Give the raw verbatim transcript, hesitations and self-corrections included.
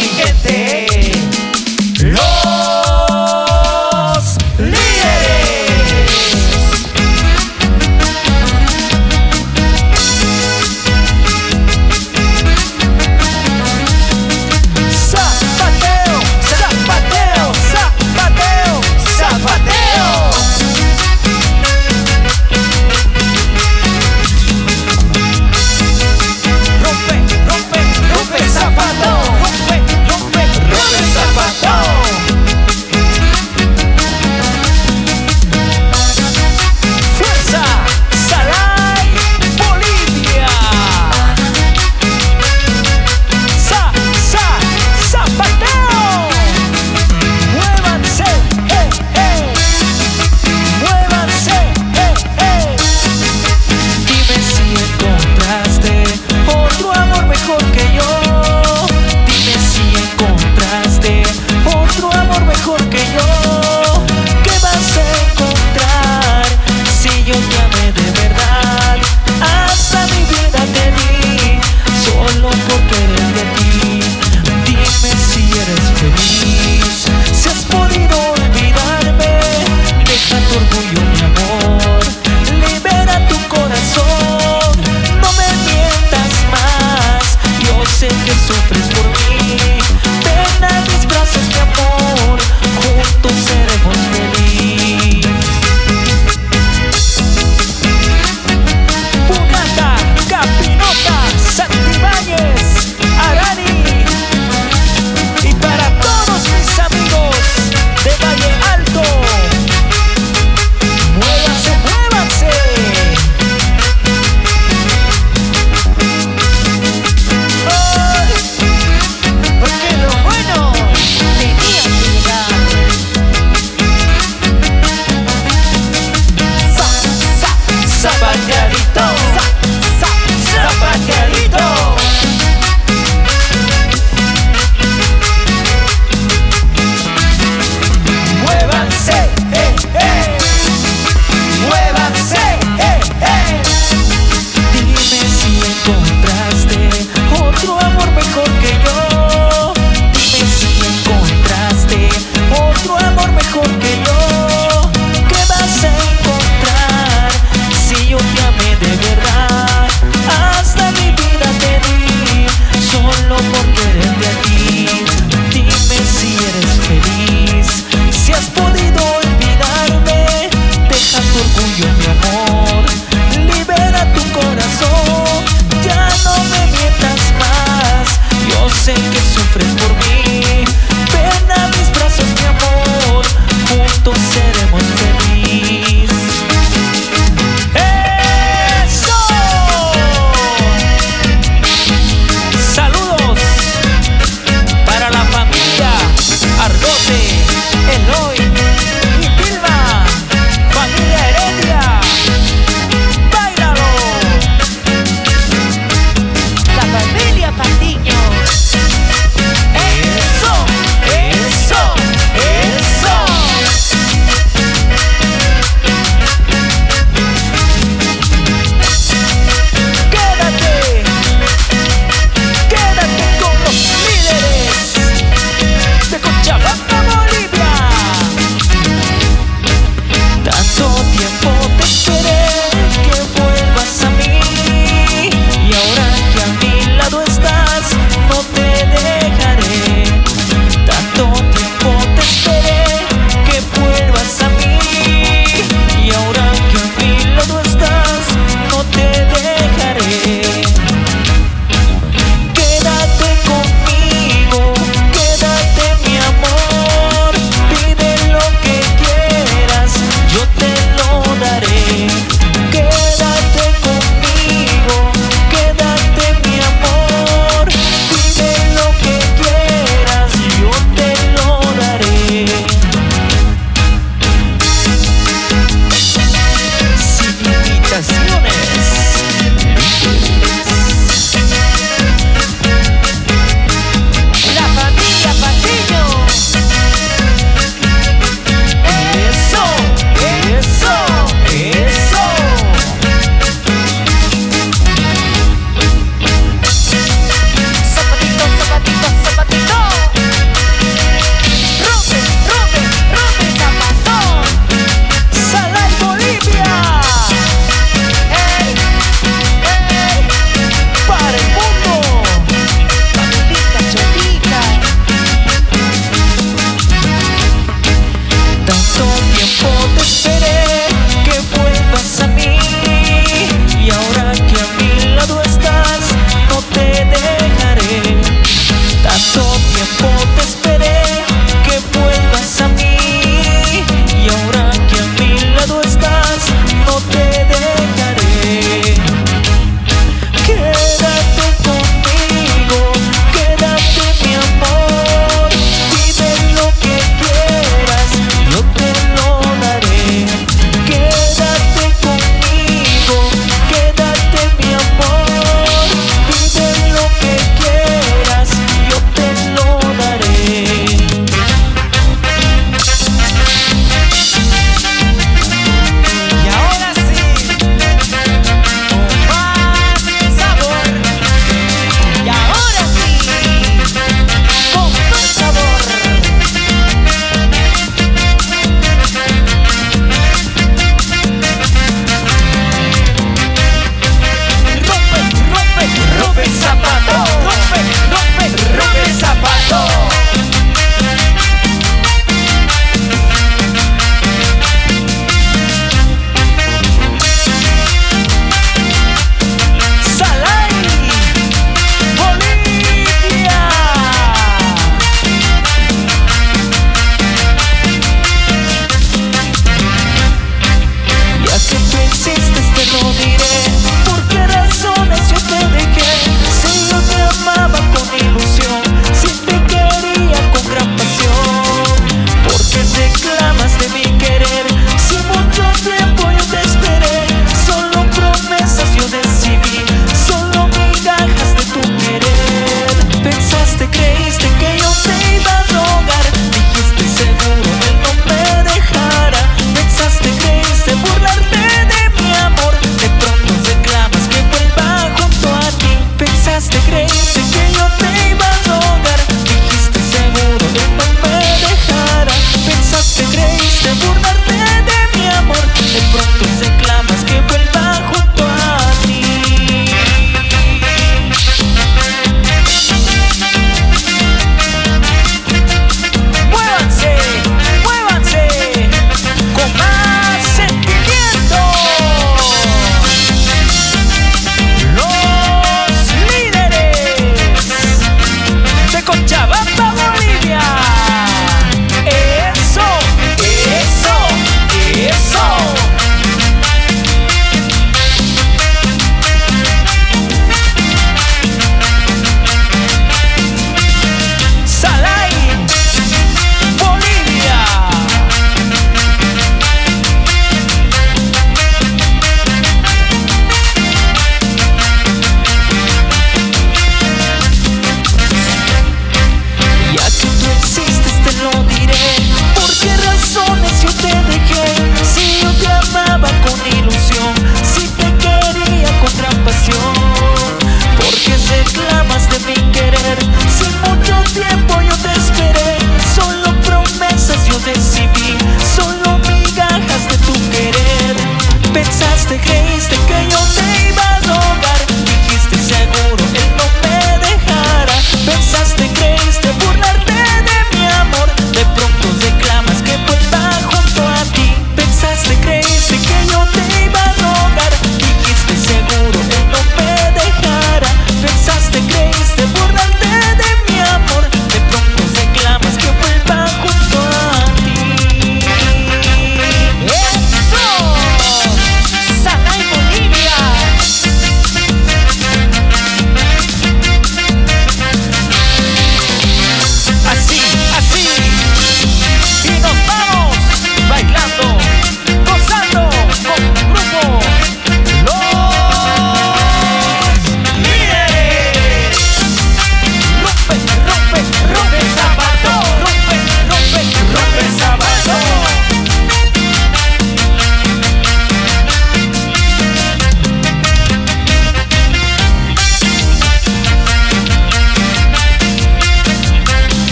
mi gente, los líderes. Zapateo, zapateo, zapateo, zapateo. Rompe, rompe, rompe zapato, rompe, rompe, rompe zapato. Fuerza, Salai, Bolivia. Za, za, zapateo. Muévanse, eh, eh. Muévanse, eh, eh. Dime si encontraste otro amor mejor que yo. Dime si encontraste otro amor mejor que yo. ¿Qué vas a encontrar si yo te amé de verdad? Hasta mi vida te di solo por querer de ti. Dime si eres feliz, si has podido olvidarme. Deja tu orgullo, mi amor, libera tu corazón. No me mientas más, yo sé que sufres por mí. Ven a mis brazos, mi amor, juntos seremos felices. Pugata, Capinota, Santibáñez, Arani. Y para todos mis amigos de Valle Alto, muévanse, muévanse. ¡Ay! Porque lo bueno tenía que llegar. Za, za, zapateadito, za, za, zapateadito. Muévanse, eh, eh. Muévanse, eh, eh. Dime si encontraste otro amor mejor que yo. Dime si encontraste otro amor mejor que yo. ¿Qué vas a encontrar si yo te amé de verdad? Hasta mi vida te di solo por quererte a ti. Dime si eres feliz, si has podido olvidarme. Deja tu orgullo, mi amor, libera tu corazón. Ya no me mientas más, yo sé que